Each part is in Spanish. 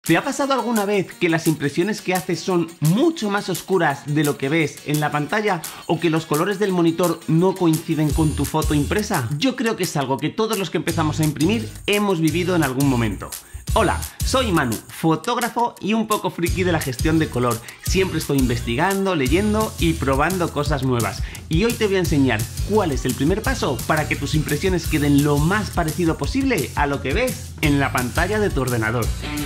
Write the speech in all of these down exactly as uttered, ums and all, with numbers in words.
¿Te ha pasado alguna vez que las impresiones que haces son mucho más oscuras de lo que ves en la pantalla o que los colores del monitor no coinciden con tu foto impresa? Yo creo que es algo que todos los que empezamos a imprimir hemos vivido en algún momento. Hola, soy Manu, fotógrafo y un poco friki de la gestión de color. Siempre estoy investigando, leyendo y probando cosas nuevas. Y hoy te voy a enseñar cuál es el primer paso para que tus impresiones queden lo más parecido posible a lo que ves en la pantalla de tu ordenador.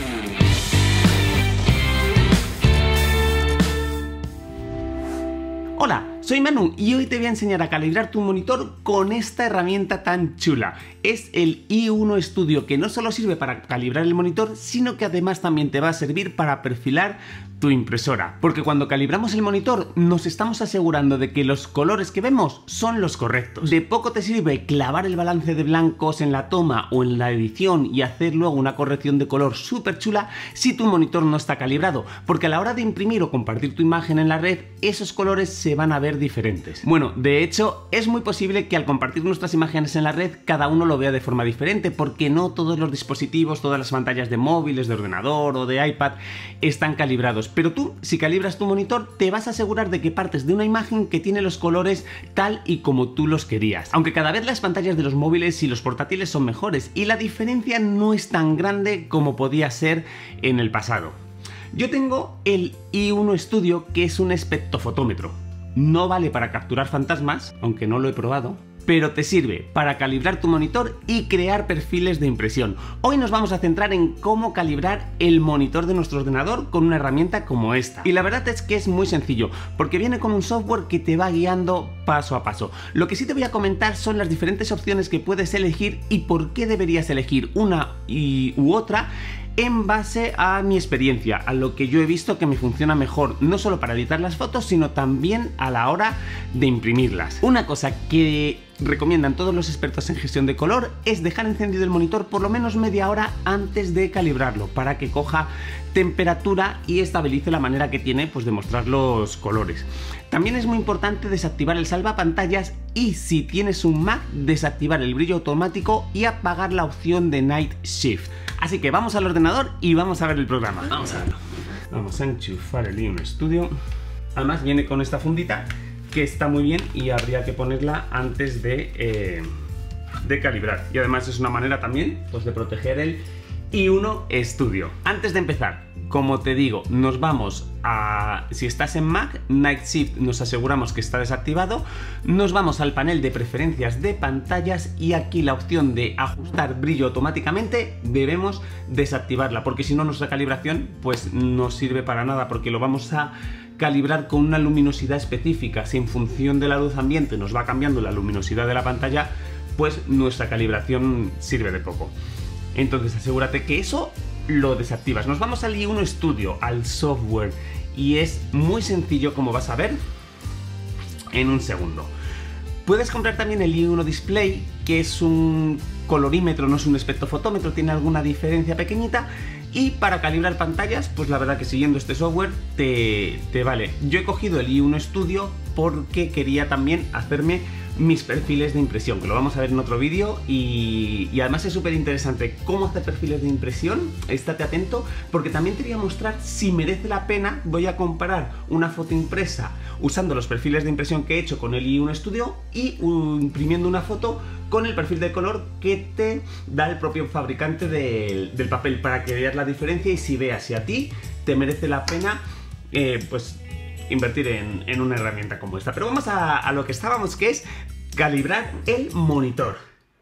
Hola, soy Manu y hoy te voy a enseñar a calibrar tu monitor con esta herramienta tan chula. Es el i uno Studio, que no solo sirve para calibrar el monitor, sino que además también te va a servir para perfilar tu impresora. Porque cuando calibramos el monitor nos estamos asegurando de que los colores que vemos son los correctos. De poco te sirve clavar el balance de blancos en la toma o en la edición y hacer luego una corrección de color súper chula si tu monitor no está calibrado, porque a la hora de imprimir o compartir tu imagen en la red, esos colores se van a ver diferentes. Bueno, de hecho, es muy posible que al compartir nuestras imágenes en la red, cada uno lo vea de forma diferente, porque no todos los dispositivos, todas las pantallas de móviles, de ordenador o de iPad están calibrados. Pero tú, si calibras tu monitor, te vas a asegurar de que partes de una imagen que tiene los colores tal y como tú los querías. Aunque cada vez las pantallas de los móviles y los portátiles son mejores, y la diferencia no es tan grande como podía ser en el pasado. Yo tengo el i uno Studio, que es un espectrofotómetro. No vale para capturar fantasmas, aunque no lo he probado, pero te sirve para calibrar tu monitor y crear perfiles de impresión. Hoy nos vamos a centrar en cómo calibrar el monitor de nuestro ordenador con una herramienta como esta. Y la verdad es que es muy sencillo, porque viene con un software que te va guiando paso a paso. Lo que sí te voy a comentar son las diferentes opciones que puedes elegir y por qué deberías elegir una y, u otra en base a mi experiencia, a lo que yo he visto que me funciona mejor, no solo para editar las fotos, sino también a la hora de imprimirlas. Una cosa que recomiendan todos los expertos en gestión de color es dejar encendido el monitor por lo menos media hora antes de calibrarlo, para que coja temperatura y estabilice la manera que tiene pues de mostrar los colores. También es muy importante desactivar el salvapantallas y, si tienes un Mac, desactivar el brillo automático y apagar la opción de Night Shift. Así que vamos al ordenador y vamos a ver el programa. Vamos a verlo. Vamos a enchufar el i uno Studio. Además viene con esta fundita que está muy bien y habría que ponerla antes de, eh, de calibrar. Y además es una manera también pues, de proteger el i uno Studio. Antes de empezar, como te digo, nos vamos a... Si estás en Mac, Night Shift nos aseguramos que está desactivado. Nos vamos al panel de preferencias de pantallas y aquí la opción de ajustar brillo automáticamente debemos desactivarla, porque si no nuestra calibración pues no sirve para nada, porque lo vamos a calibrar con una luminosidad específica. Si en función de la luz ambiente nos va cambiando la luminosidad de la pantalla, pues nuestra calibración sirve de poco. Entonces asegúrate que eso lo desactivas. Nos vamos al i uno Studio, al software, y es muy sencillo, como vas a ver en un segundo. Puedes comprar también el i uno Display, que es un colorímetro, no es un espectrofotómetro, tiene alguna diferencia pequeñita. Y para calibrar pantallas, pues la verdad que siguiendo este software te, te vale. Yo he cogido el i uno Studio porque quería también hacerme mis perfiles de impresión, que lo vamos a ver en otro vídeo, y, y además es súper interesante cómo hacer perfiles de impresión. Estate atento, porque también te voy a mostrar si merece la pena. Voy a comparar una foto impresa usando los perfiles de impresión que he hecho con el i uno Studio y uh, imprimiendo una foto con el perfil de color que te da el propio fabricante del, del papel, para que veas la diferencia y si veas si a ti te merece la pena eh, pues invertir en, en una herramienta como esta. Pero vamos a, a lo que estábamos, que es calibrar el monitor.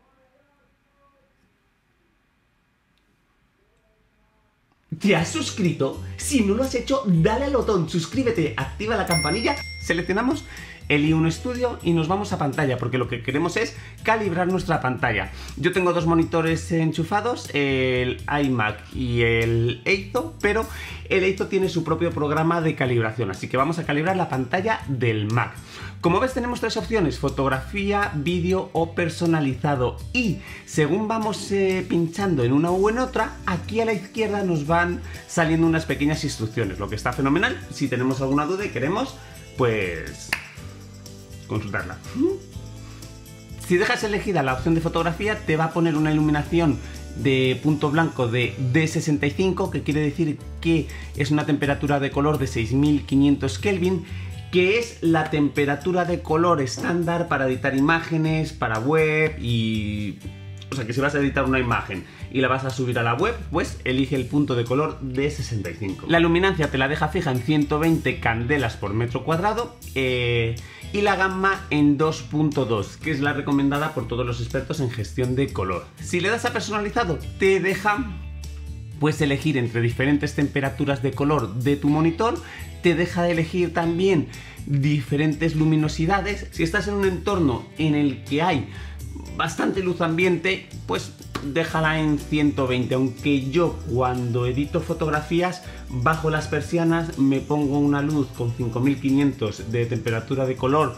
¿Te has suscrito? Si no lo has hecho, dale al botón, suscríbete, activa la campanilla. Seleccionamos el i uno Studio y nos vamos a pantalla, porque lo que queremos es calibrar nuestra pantalla. Yo tengo dos monitores enchufados, el iMac y el Eizo, pero el Eizo tiene su propio programa de calibración, así que vamos a calibrar la pantalla del Mac. Como ves, tenemos tres opciones: fotografía, vídeo o personalizado, y según vamos eh, pinchando en una u en otra, aquí a la izquierda nos van saliendo unas pequeñas instrucciones, lo que está fenomenal. Si tenemos alguna duda y queremos, pues consultarla. Si dejas elegida la opción de fotografía, te va a poner una iluminación de punto blanco de D sesenta y cinco, que quiere decir que es una temperatura de color de seis mil quinientos Kelvin, que es la temperatura de color estándar para editar imágenes, para web y... O sea, que si vas a editar una imagen y la vas a subir a la web, pues elige el punto de color D sesenta y cinco. La luminancia te la deja fija en ciento veinte candelas por metro cuadrado eh, y la gamma en dos punto dos, que es la recomendada por todos los expertos en gestión de color. Si le das a personalizado, te deja pues elegir entre diferentes temperaturas de color de tu monitor, te deja elegir también diferentes luminosidades. Si estás en un entorno en el que hay bastante luz ambiente, pues déjala en ciento veinte, aunque yo cuando edito fotografías bajo las persianas, me pongo una luz con cinco mil quinientos de temperatura de color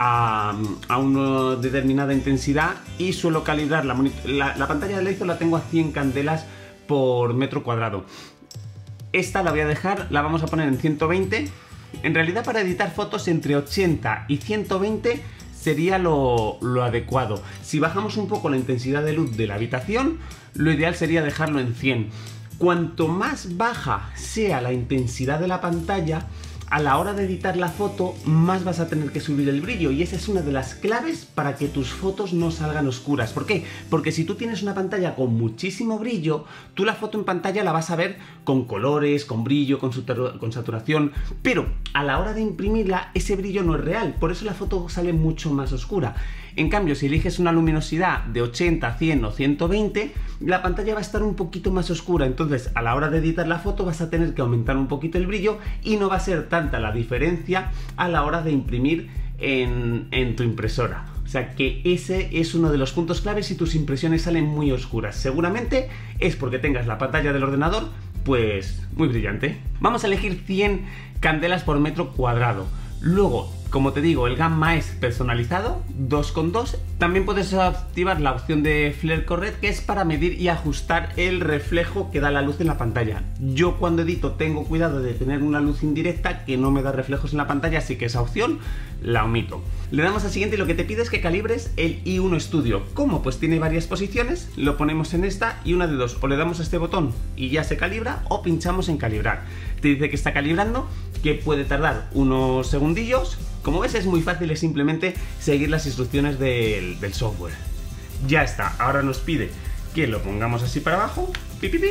a, a una determinada intensidad y suelo calibrar la, la, la pantalla de Lezo, la tengo a cien candelas por metro cuadrado. Esta la voy a dejar, la vamos a poner en ciento veinte. En realidad, para editar fotos entre ochenta y ciento veinte sería lo, lo adecuado. Si bajamos un poco la intensidad de luz de la habitación, lo ideal sería dejarlo en cien. Cuanto más baja sea la intensidad de la pantalla, a la hora de editar la foto, más vas a tener que subir el brillo, y esa es una de las claves para que tus fotos no salgan oscuras. ¿Por qué? Porque si tú tienes una pantalla con muchísimo brillo, tú la foto en pantalla la vas a ver con colores, con brillo, con, con saturación, pero a la hora de imprimirla ese brillo no es real, por eso la foto sale mucho más oscura. En cambio, si eliges una luminosidad de ochenta, cien o ciento veinte, la pantalla va a estar un poquito más oscura, entonces a la hora de editar la foto vas a tener que aumentar un poquito el brillo y no va a ser tanta la diferencia a la hora de imprimir en, en tu impresora. O sea que ese es uno de los puntos claves si tus impresiones salen muy oscuras. Seguramente es porque tengas la pantalla del ordenador pues muy brillante. Vamos a elegir cien candelas por metro cuadrado. Luego, como te digo, el gamma es personalizado, dos con dos. También puedes activar la opción de Flare Correct, que es para medir y ajustar el reflejo que da la luz en la pantalla. Yo cuando edito tengo cuidado de tener una luz indirecta que no me da reflejos en la pantalla, así que esa opción la omito. Le damos a siguiente y lo que te pide es que calibres el i uno Studio. ¿Cómo? Pues tiene varias posiciones, lo ponemos en esta y una de dos. O le damos a este botón y ya se calibra, o pinchamos en calibrar. Te dice que está calibrando, que puede tardar unos segundillos. Como ves, es muy fácil, es simplemente seguir las instrucciones del, del software. Ya está, ahora nos pide que lo pongamos así para abajo, pi, pi, pi,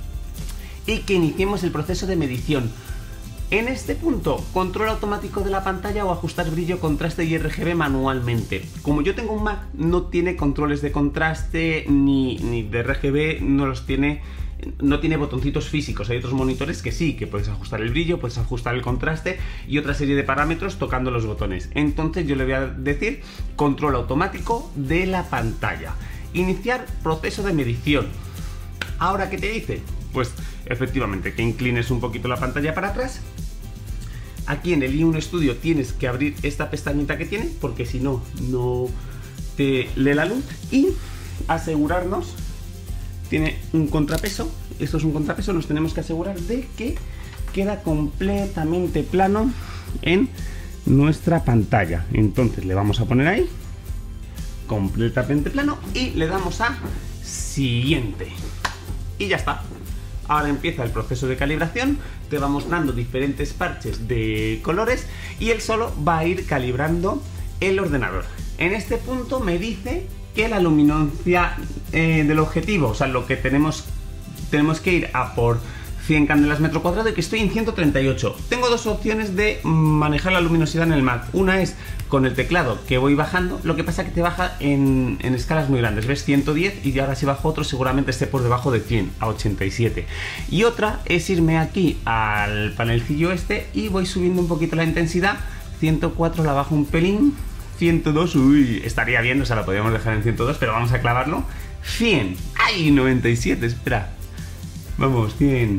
y que iniciemos el proceso de medición. En este punto, control automático de la pantalla o ajustar brillo, contraste y R G B manualmente. Como yo tengo un Mac, no tiene controles de contraste ni, ni de R G B, no los tiene... No tiene botoncitos físicos. Hay otros monitores que sí, que puedes ajustar el brillo, puedes ajustar el contraste y otra serie de parámetros tocando los botones. Entonces yo le voy a decir control automático de la pantalla. Iniciar proceso de medición. ¿Ahora qué te dice? Pues efectivamente que inclines un poquito la pantalla para atrás. Aquí en el i uno Studio tienes que abrir esta pestañita que tiene, porque si no, no te lee la luz. Y asegurarnos... Tiene un contrapeso, esto es un contrapeso, nos tenemos que asegurar de que queda completamente plano en nuestra pantalla. Entonces le vamos a poner ahí, completamente plano, y le damos a siguiente. Y ya está. Ahora empieza el proceso de calibración, te va mostrando diferentes parches de colores y él solo va a ir calibrando el ordenador. En este punto me dice que la luminancia eh, del objetivo, o sea, lo que tenemos, tenemos que ir a por cien candelas metro cuadrado y que estoy en ciento treinta y ocho. Tengo dos opciones de manejar la luminosidad en el Mac. Una es con el teclado, que voy bajando, lo que pasa que te baja en, en escalas muy grandes. ¿Ves? ciento diez, y ahora si bajo otro seguramente esté por debajo de cien, a ochenta y siete. Y otra es irme aquí al panelcillo este y voy subiendo un poquito la intensidad. ciento cuatro la bajo un pelín. ciento dos, uy, estaría bien, o sea, la podríamos dejar en ciento dos, pero vamos a clavarlo. cien, ¡ay! noventa y siete, espera. Vamos, cien.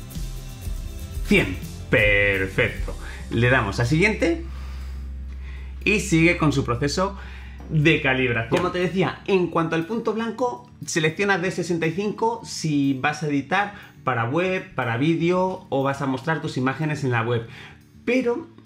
cien, perfecto. Le damos a siguiente y sigue con su proceso de calibración. Como te decía, en cuanto al punto blanco, selecciona D sesenta y cinco si vas a editar para web, para vídeo o vas a mostrar tus imágenes en la web. Pero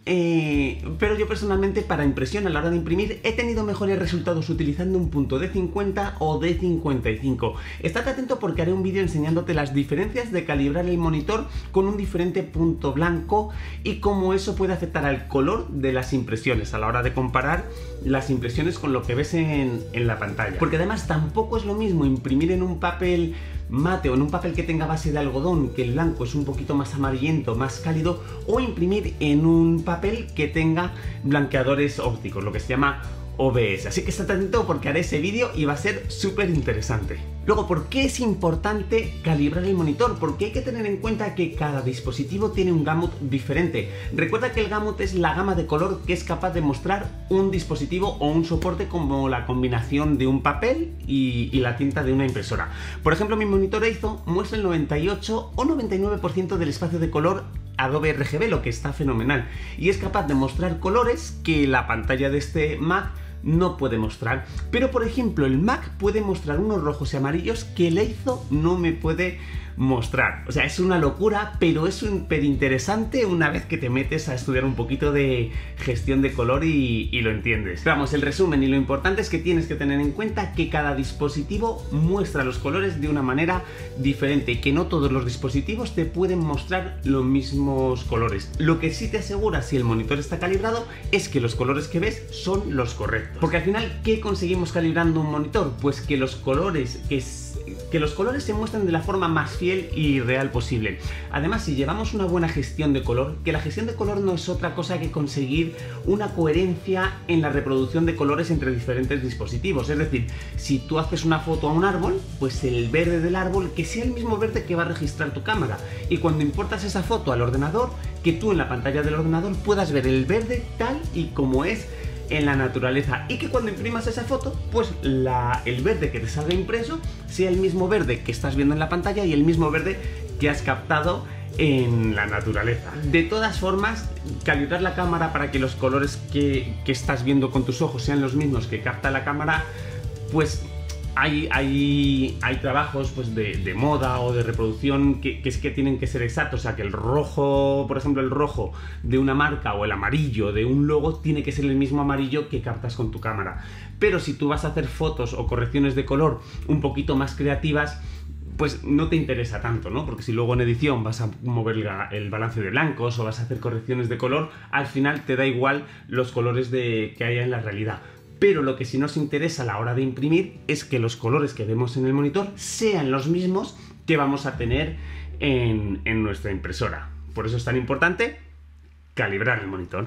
eh, pero yo personalmente para impresión a la hora de imprimir he tenido mejores resultados utilizando un punto D cincuenta o D cincuenta y cinco. Estate atento porque haré un vídeo enseñándote las diferencias de calibrar el monitor con un diferente punto blanco y cómo eso puede afectar al color de las impresiones a la hora de comparar las impresiones con lo que ves en, en la pantalla. Porque además tampoco es lo mismo imprimir en un papel mate o en un papel que tenga base de algodón, que el blanco es un poquito más amarillento, más cálido, o imprimir en un papel que tenga blanqueadores ópticos, lo que se llama O B S. Así que estate atento porque haré ese vídeo y va a ser súper interesante. Luego, ¿por qué es importante calibrar el monitor? Porque hay que tener en cuenta que cada dispositivo tiene un gamut diferente. Recuerda que el gamut es la gama de color que es capaz de mostrar un dispositivo o un soporte, como la combinación de un papel y, y la tinta de una impresora. Por ejemplo, mi monitor Eizo muestra el noventa y ocho o noventa y nueve por ciento del espacio de color Adobe R G B, lo que está fenomenal. Y es capaz de mostrar colores que la pantalla de este Mac no puede mostrar. Pero por ejemplo el Mac puede mostrar unos rojos y amarillos que el Eizo no me puede mostrar. O sea, es una locura, pero es súper interesante una vez que te metes a estudiar un poquito de gestión de color y, y lo entiendes. Vamos, el resumen y lo importante es que tienes que tener en cuenta que cada dispositivo muestra los colores de una manera diferente y que no todos los dispositivos te pueden mostrar los mismos colores. Lo que sí te asegura si el monitor está calibrado es que los colores que ves son los correctos. Porque al final, ¿qué conseguimos calibrando un monitor? Pues que los colores que que los colores se muestren de la forma más fiel y real posible. Además, si llevamos una buena gestión de color, que la gestión de color no es otra cosa que conseguir una coherencia en la reproducción de colores entre diferentes dispositivos. Es decir, si tú haces una foto a un árbol, pues el verde del árbol que sea el mismo verde que va a registrar tu cámara. Y cuando importas esa foto al ordenador, que tú en la pantalla del ordenador puedas ver el verde tal y como es en la naturaleza, y que cuando imprimas esa foto, pues la, el verde que te salga impreso sea el mismo verde que estás viendo en la pantalla y el mismo verde que has captado en la naturaleza. De todas formas, calibrar la cámara para que los colores que, que estás viendo con tus ojos sean los mismos que capta la cámara, pues Hay, hay, hay trabajos pues de, de moda o de reproducción que, que es que tienen que ser exactos, o sea que el rojo, por ejemplo el rojo de una marca o el amarillo de un logo tiene que ser el mismo amarillo que captas con tu cámara. Pero si tú vas a hacer fotos o correcciones de color un poquito más creativas, pues no te interesa tanto, ¿no? Porque si luego en edición vas a mover el balance de blancos o vas a hacer correcciones de color, al final te da igual los colores de, que haya en la realidad. Pero lo que sí nos interesa a la hora de imprimir es que los colores que vemos en el monitor sean los mismos que vamos a tener en, en nuestra impresora. Por eso es tan importante calibrar el monitor.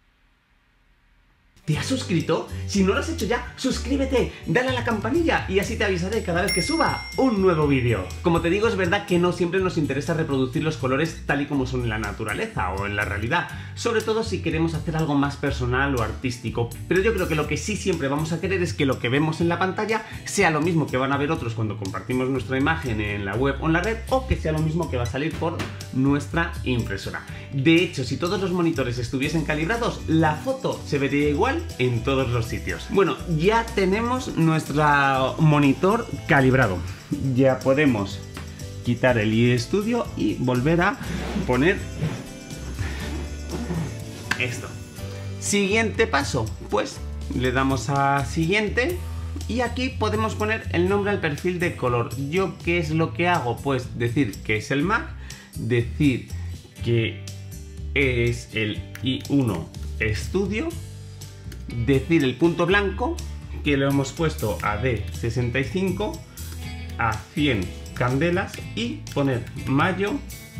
¿Te has suscrito? Si no lo has hecho ya, suscríbete, dale a la campanilla y así te avisaré cada vez que suba un nuevo vídeo. Como te digo, es verdad que no siempre nos interesa reproducir los colores tal y como son en la naturaleza o en la realidad, sobre todo si queremos hacer algo más personal o artístico. Pero yo creo que lo que sí siempre vamos a querer es que lo que vemos en la pantalla sea lo mismo que van a ver otros cuando compartimos nuestra imagen en la web o en la red, o que sea lo mismo que va a salir por nuestra impresora. De hecho, si todos los monitores estuviesen calibrados, la foto se vería igual en todos los sitios. Bueno, ya tenemos nuestro monitor calibrado. Ya podemos quitar el iStudio y volver a poner esto. Siguiente paso, pues le damos a siguiente y aquí podemos poner el nombre al perfil de color. ¿Yo qué es lo que hago? Pues decir que es el Mac, decir que es el i uno Studio, decir el punto blanco que lo hemos puesto a D sesenta y cinco, a cien candelas y poner mayo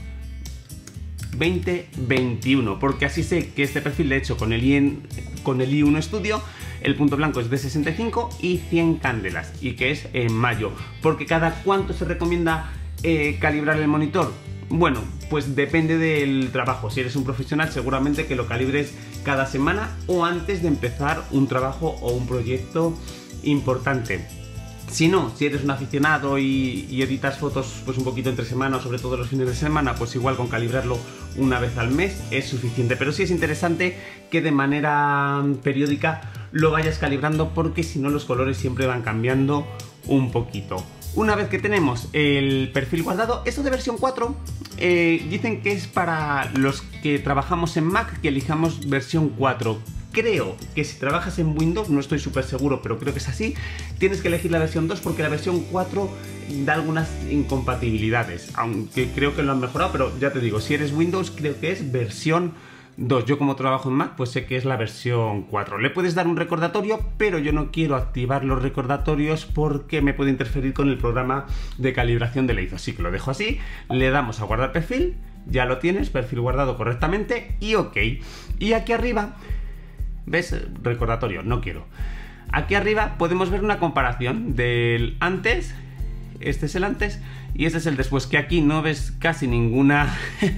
veinte veintiuno, porque así sé que este perfil de hecho con el, I, con el i uno Studio el punto blanco es de sesenta y cinco y cien candelas y que es en mayo. Porque cada cuánto se recomienda eh, calibrar el monitor. Bueno, pues depende del trabajo. Si eres un profesional, seguramente que lo calibres cada semana o antes de empezar un trabajo o un proyecto importante. Si no, si eres un aficionado y, y editas fotos pues un poquito entre semanas, sobre todo los fines de semana, pues igual con calibrarlo una vez al mes es suficiente. Pero sí es interesante que de manera periódica lo vayas calibrando, porque si no los colores siempre van cambiando un poquito. Una vez que tenemos el perfil guardado, esto de versión cuatro eh, dicen que es para los que trabajamos en Mac, que elijamos versión cuatro. Creo que si trabajas en Windows, no estoy súper seguro, pero creo que es así, tienes que elegir la versión dos porque la versión cuatro da algunas incompatibilidades, aunque creo que lo han mejorado, pero ya te digo, si eres Windows creo que es versión dos. Yo como trabajo en Mac, pues sé que es la versión cuatro. Le puedes dar un recordatorio, pero yo no quiero activar los recordatorios porque me puede interferir con el programa de calibración de Lezo. Así que lo dejo así, le damos a guardar perfil, ya lo tienes, perfil guardado correctamente y ok. Y aquí arriba, ¿ves? Recordatorio, no quiero. Aquí arriba podemos ver una comparación del antes, este es el antes y este es el después, que aquí no ves casi ninguna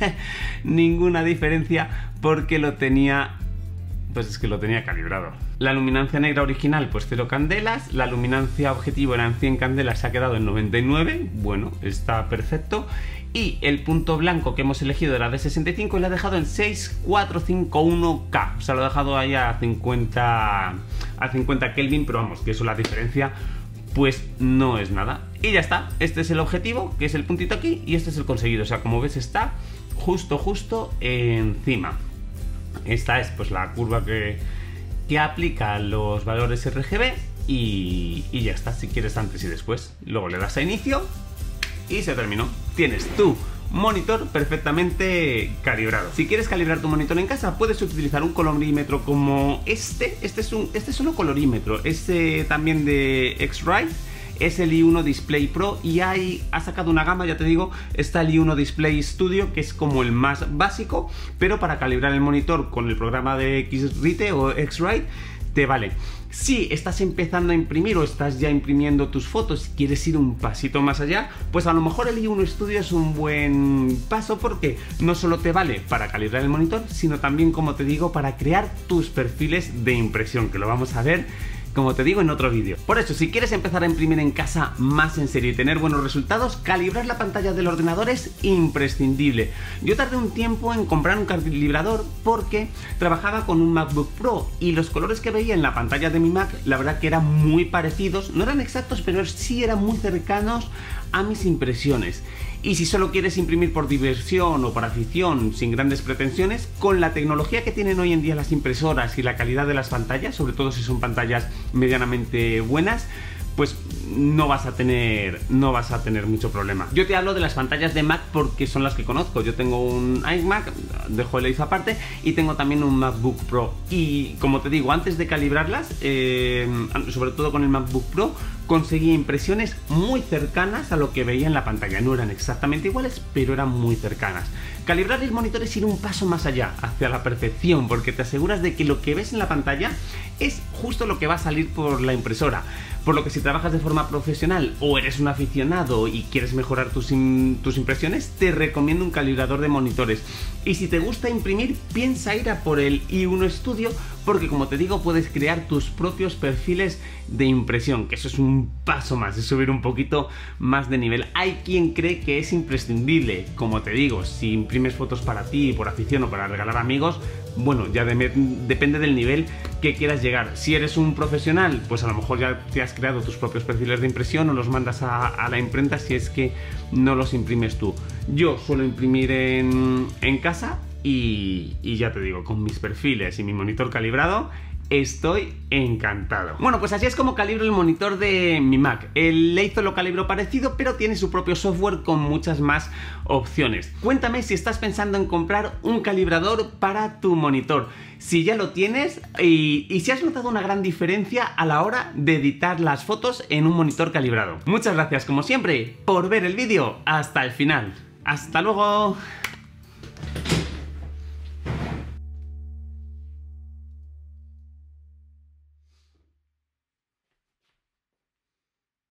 ninguna diferencia porque lo tenía, pues es que lo tenía calibrado. La luminancia negra original pues cero candelas, la luminancia objetivo eran cien candelas, se ha quedado en noventa y nueve, bueno, está perfecto. Y el punto blanco que hemos elegido era de sesenta y cinco y lo he dejado en seis mil cuatrocientos cincuenta y uno K. O sea, lo he dejado ahí a cincuenta, a cincuenta Kelvin, pero vamos, que eso la diferencia pues no es nada. Y ya está, este es el objetivo, que es el puntito aquí, y este es el conseguido. O sea, como ves está justo, justo encima. Esta es pues la curva que, que aplica los valores R G B y, y ya está, si quieres antes y después. Luego le das a inicio y se terminó. Tienes tu monitor perfectamente calibrado. Si quieres calibrar tu monitor en casa, puedes utilizar un colorímetro como este. Este es un, este es un colorímetro, este también de X-Rite. Es el i uno Display Pro y hay, ha sacado una gama, ya te digo, está el i uno Display Studio, que es como el más básico, pero para calibrar el monitor con el programa de X-Rite o X-Rite te vale. Si estás empezando a imprimir o estás ya imprimiendo tus fotos y quieres ir un pasito más allá, pues a lo mejor el i uno Studio es un buen paso porque no solo te vale para calibrar el monitor, sino también, como te digo, para crear tus perfiles de impresión, que lo vamos a ver, como te digo, en otro vídeo. Por eso, si quieres empezar a imprimir en casa más en serio y tener buenos resultados, calibrar la pantalla del ordenador es imprescindible. Yo tardé un tiempo en comprar un calibrador porque trabajaba con un MacBook Pro y los colores que veía en la pantalla de mi Mac, la verdad que eran muy parecidos, no eran exactos, pero sí eran muy cercanos a mis impresiones. Y si solo quieres imprimir por diversión o por afición, sin grandes pretensiones, con la tecnología que tienen hoy en día las impresoras y la calidad de las pantallas, sobre todo si son pantallas medianamente buenas, pues no vas a tener no vas a tener mucho problema. Yo te hablo de las pantallas de Mac porque son las que conozco. Yo tengo un iMac, dejo el Lezo aparte, y tengo también un MacBook Pro. Y como te digo, antes de calibrarlas, eh, sobre todo con el MacBook Pro, conseguí impresiones muy cercanas a lo que veía en la pantalla. No eran exactamente iguales, pero eran muy cercanas. Calibrar el monitor es ir un paso más allá, hacia la perfección, porque te aseguras de que lo que ves en la pantalla es justo lo que va a salir por la impresora. Por lo que si trabajas de forma profesional o eres un aficionado y quieres mejorar tus, tus impresiones, te recomiendo un calibrador de monitores. Y si te gusta imprimir, piensa ir a por el i uno Studio, porque como te digo, puedes crear tus propios perfiles de impresión, que eso es un paso más, es subir un poquito más de nivel. Hay quien cree que es imprescindible, como te digo, si imprimes fotos para ti, por afición o para regalar a amigos, bueno, ya de, depende del nivel que quieras llegar. Si eres un profesional, pues a lo mejor ya te has creado tus propios perfiles de impresión o los mandas a, a la imprenta si es que no los imprimes tú. Yo suelo imprimir en, en casa y, y ya te digo, con mis perfiles y mi monitor calibrado, estoy encantado. Bueno, pues así es como calibro el monitor de mi Mac. El Lezo lo calibro parecido, pero tiene su propio software con muchas más opciones. Cuéntame si estás pensando en comprar un calibrador para tu monitor, si ya lo tienes y, y si has notado una gran diferencia a la hora de editar las fotos en un monitor calibrado. Muchas gracias, como siempre, por ver el vídeo hasta el final. ¡Hasta luego!